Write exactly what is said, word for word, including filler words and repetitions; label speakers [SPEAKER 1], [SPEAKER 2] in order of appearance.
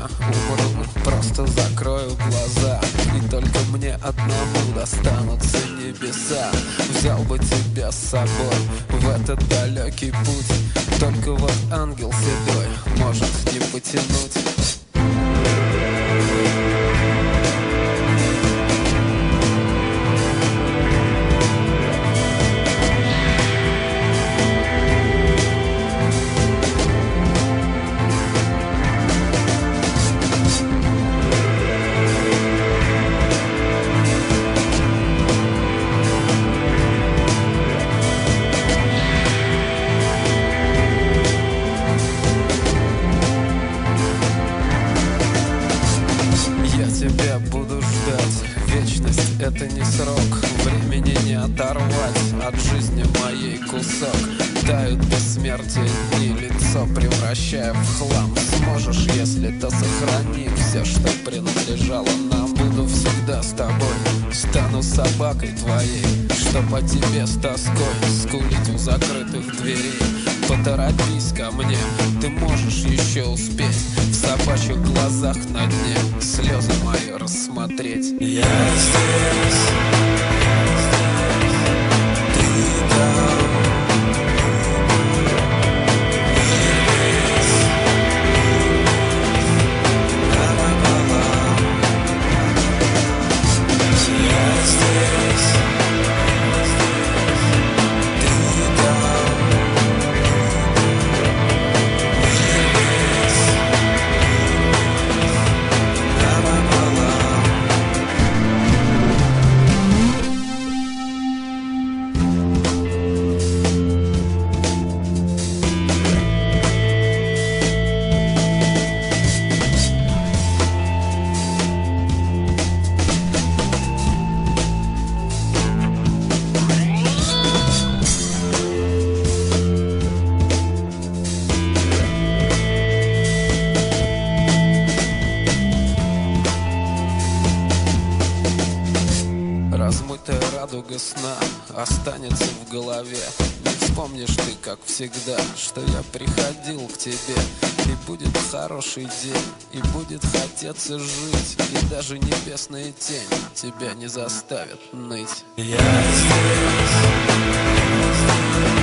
[SPEAKER 1] я умру, просто закрою глаза, и только мне одному достанутся небеса. Взял бы тебя с собой в этот далекий путь, только вот ангел седой может не потянуть. Тебя буду ждать, вечность — это не срок, времени не оторвать от жизни моей кусок. Тают бессмертие дни, лицо превращая в хлам. Сможешь, если то сохрани все, что принадлежало нам. Буду всегда с тобой, стану собакой твоей, что по тебе с тоской скулить у закрытых дверей. Поторопись ко мне, ты можешь еще успеть в собачьих глазах на дне слезы мои рассмотреть.
[SPEAKER 2] Я здесь, ты там, весь напополам. Я здесь, ты там, весь напополам.
[SPEAKER 1] Размытая радуга сна останется в голове. Не вспомнишь ты, как всегда, что я приходил к тебе. И будет хороший день, и будет хотеться жить, и даже небесная тень тебя не заставит ныть.
[SPEAKER 2] Я здесь.